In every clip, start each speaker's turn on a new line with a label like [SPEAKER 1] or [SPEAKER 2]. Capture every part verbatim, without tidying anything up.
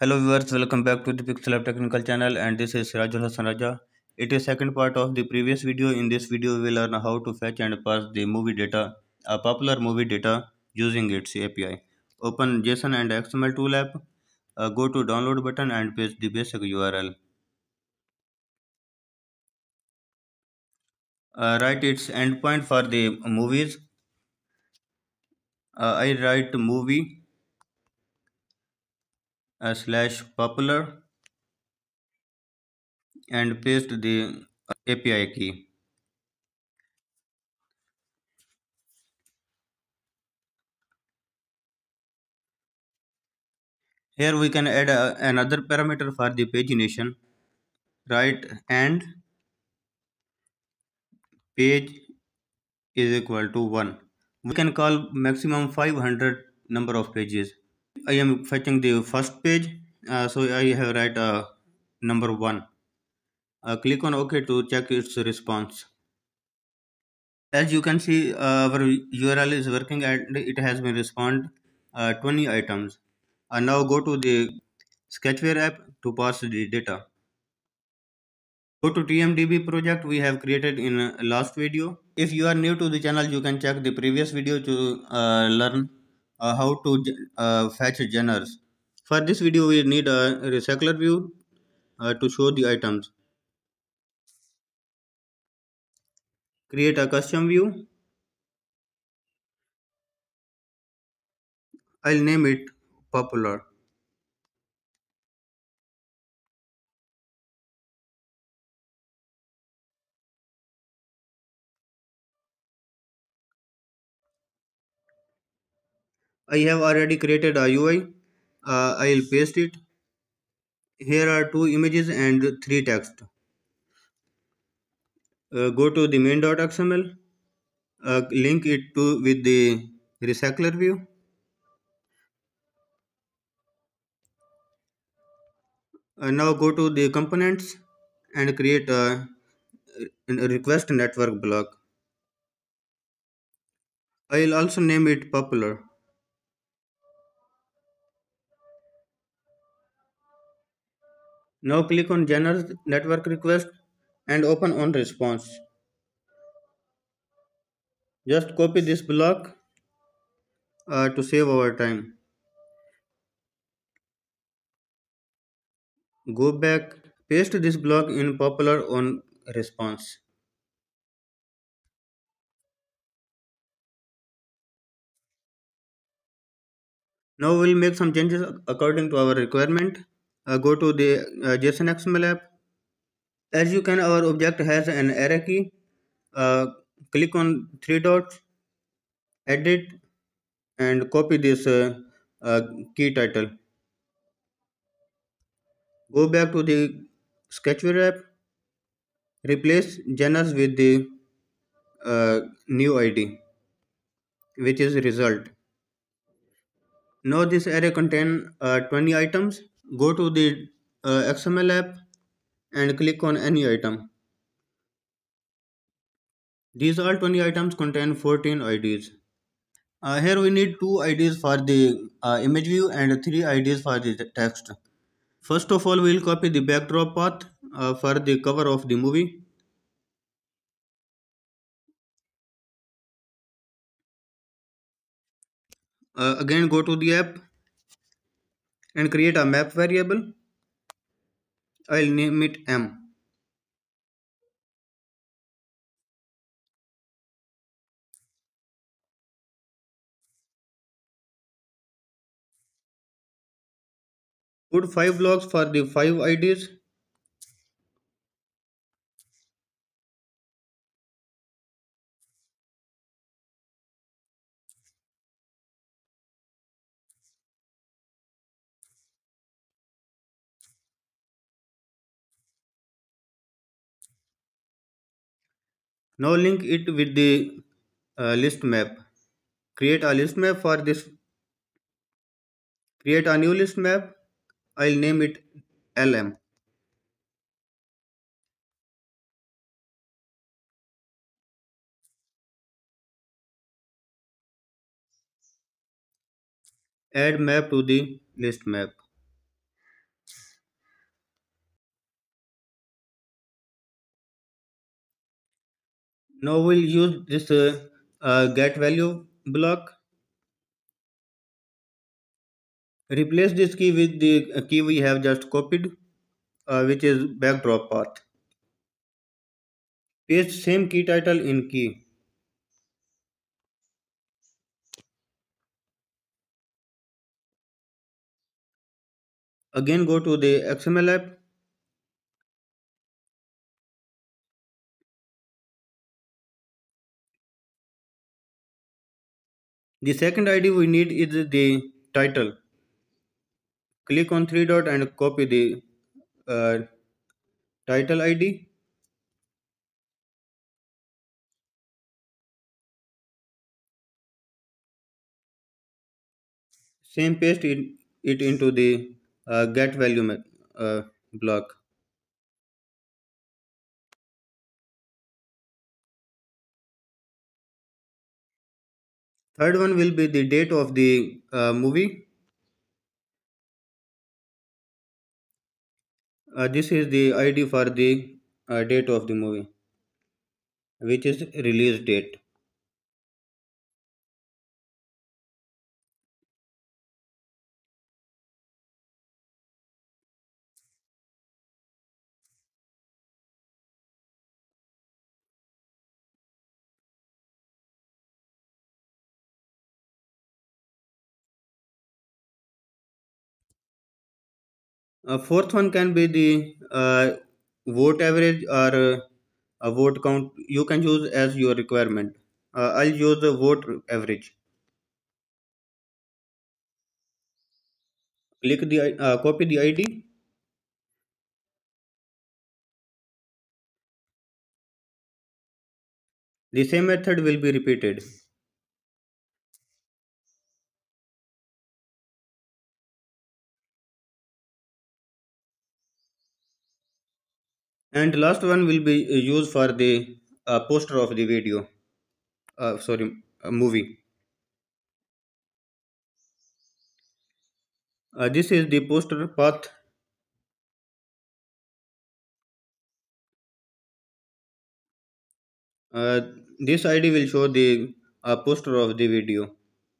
[SPEAKER 1] Hello viewers, welcome back to the Pixel Lab Technical channel, and this is Sirajul Hassan Raja. It is second part of the previous video. In this video, we will learn how to fetch and parse the movie data, a popular movie data using its A P I. Open JSON and X M L tool app, uh, go to download button and paste the basic U R L. Uh, write its endpoint for the movies. Uh, I write movie uh, slash popular and paste the A P I key. Here we can add a, another parameter for the pagination. Write and page is equal to one. We can call maximum five hundred number of pages. I am fetching the first page, uh, so I have write uh, number one. Uh, click on OK to check its response. As you can see, uh, our U R L is working and it has been respond uh, twenty items. Uh, now go to the Sketchware app to parse the data. Go to T M D B project we have created in uh, last video. If you are new to the channel, you can check the previous video to uh, learn uh, how to uh, fetch genres. For this video, we need a recycler view uh, to show the items. Create a custom view. I'll name it popular. I have already created a U I. Uh, I'll paste it. Here are two images and three text. Uh, go to the main.xml. Uh, link it to with the recycler view. Uh, now go to the components and create a, a request network block. I'll also name it popular. Now click on generate network request and open on response. Just copy this block uh, to save our time. Go back, paste this block in popular on response. Now we'll make some changes according to our requirement. Uh, go to the uh, JSON X M L app. As you can, our object has an array key. Uh, click on three dots, edit, and copy this uh, uh, key title. Go back to the Sketchware app. Replace genus with the uh, new I D, which is result. Now this array contain uh, twenty items. Go to the uh, X M L app and click on any item. These all twenty items contain fourteen I Ds. Uh, here we need two I Ds for the uh, image view and three I Ds for the text. First of all, we will copy the backdrop path uh, for the cover of the movie. Uh, again, go to the app and create a map variable. I'll name it M. Put five blocks for the five I Ds. Now link it with the uh, list map. Create a list map for this. Create a new list map. I'll name it L M. Add map to the list map. Now we'll use this uh, uh, get value block. Replace this key with the uh, key we have just copied, uh, which is backdrop path. Paste same key title in key. Again go to the X M L app. The second I D we need is the title. Click on three dot and copy the uh, title I D. Same paste it, it into the uh, get value me- uh, block. Third one will be the date of the uh, movie. Uh, this is the I D for the uh, date of the movie, which is release date. Uh, fourth one can be the uh, vote average or uh, a vote count. You can choose as your requirement. Uh, I'll use the vote average. Click the I- uh, copy the I D. The same method will be repeated. And last one will be uh, used for the uh, poster of the video. Uh, sorry, uh, movie. Uh, this is the poster path. Uh, this I D will show the uh, poster of the video.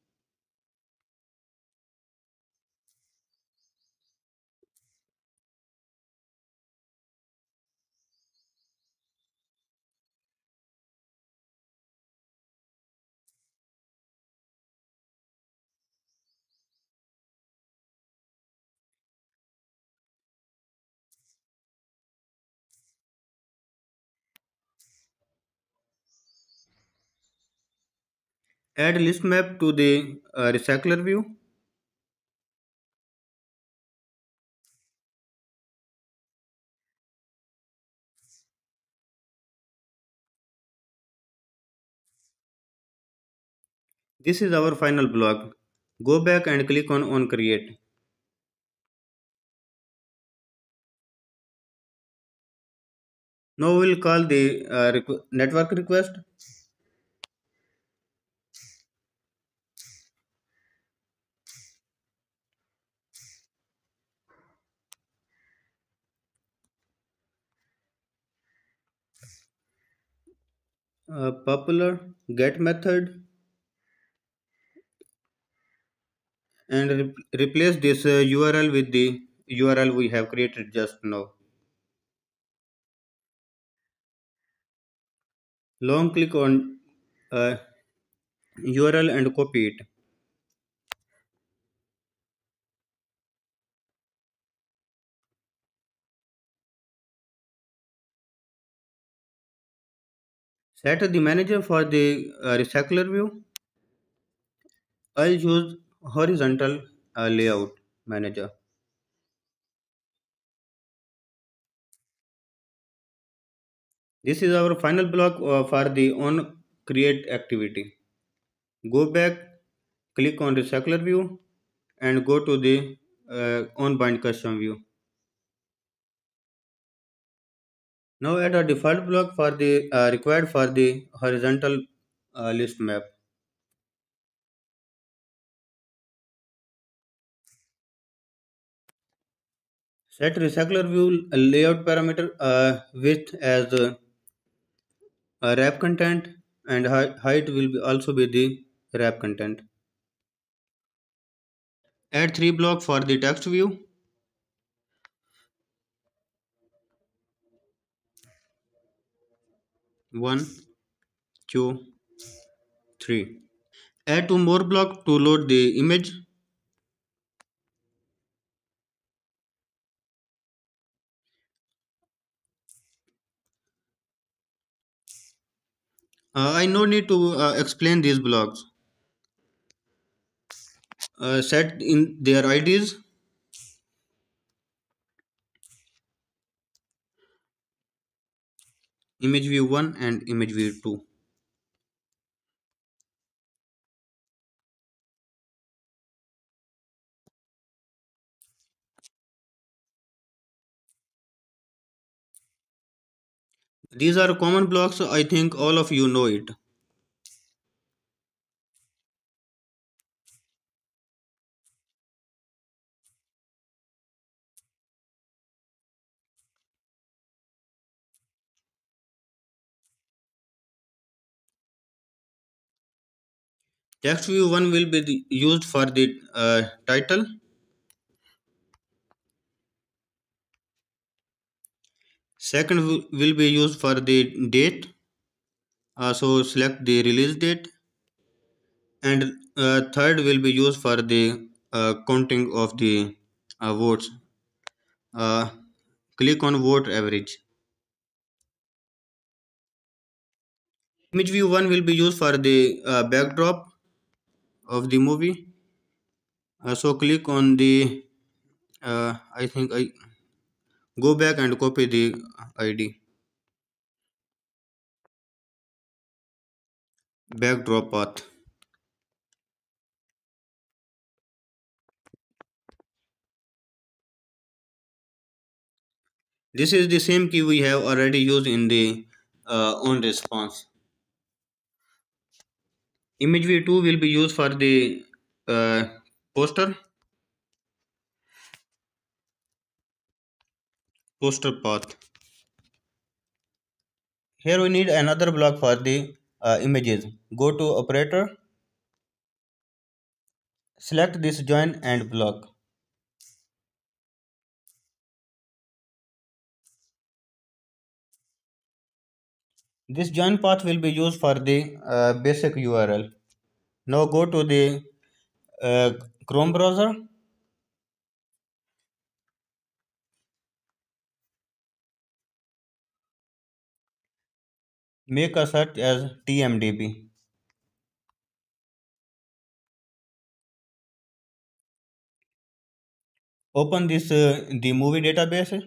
[SPEAKER 1] Add list map to the uh, recycler view. This is our final block. Go back and click on on create. Now we'll call the uh, requ- network request. Uh, popular get method and re- replace this uh, U R L with the U R L we have created just now. Long click on uh, U R L and copy it. Set the manager for the uh, recycler view. I'll use horizontal uh, layout manager. This is our final block uh, for the on create activity. Go back, click on recycler view and go to the uh, on bind custom view. Now add a default block for the uh, required for the horizontal uh, list map. Set recycler view layout parameter uh, width as uh, uh, wrap content, and hei- height will be also be the wrap content. Add three block for the text view. One, two, three. Add two more block to load the image. Uh, I no need to uh, explain these blocks. Uh, set in their I Ds. Image view one and image view two. These are common blocks. I think all of you know it. Text view one will be the- used for the uh, title. Second w- will be used for the date. Uh, so select the release date. And uh, third will be used for the uh, counting of the uh, votes. Uh, Click on vote average. Image view one will be used for the uh, backdrop of the movie. Uh, so click on the uh, I think I go back and copy the I D backdrop path. This is the same key we have already used in the uh, on response. Image view two will be used for the uh, poster poster path. Here we need another block for the uh, images. Go to operator, select this join and block. This join path will be used for the uh, basic U R L. Now go to the uh, Chrome browser. Make a search as T M D B. Open this uh, the movie database.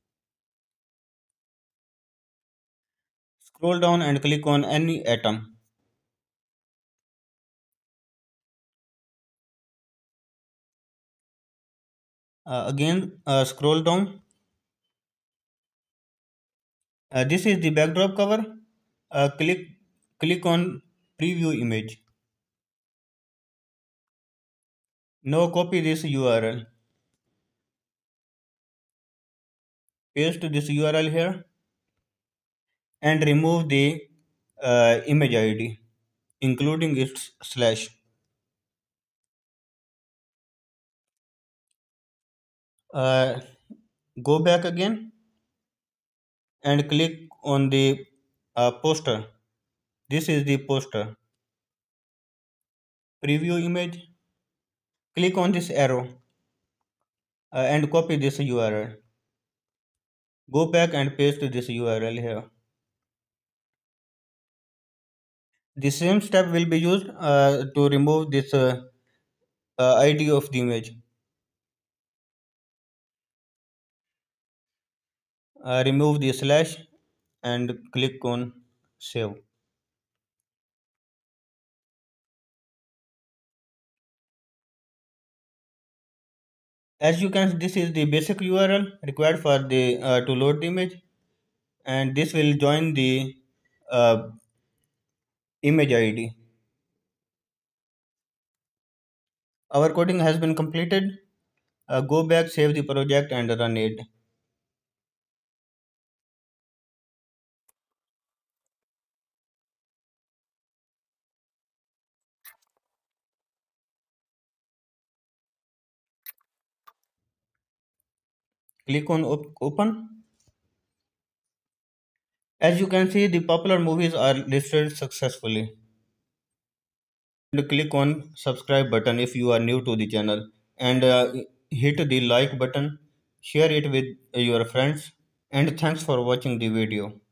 [SPEAKER 1] Scroll down and click on any atom. Uh, again, uh, scroll down. Uh, this is the backdrop cover. Uh, click click on preview image. Now copy this U R L. Paste this U R L here and remove the uh, image I D, including its slash. Uh, Go back again and click on the uh, poster. This is the poster. Preview image. Click on this arrow uh, and copy this U R L. Go back and paste this U R L here. The same step will be used uh, to remove this uh, uh, I D of the image. Uh, remove the slash and click on save. As you can, this is the basic U R L required for the uh, to load the image, and this will join the uh, image I D. Our coding has been completed. Uh, go back, save the project, and run it. Click on op- open. As you can see, the popular movies are listed successfully. And click on subscribe button if you are new to the channel, and uh, hit the like button, share it with your friends, and thanks for watching the video.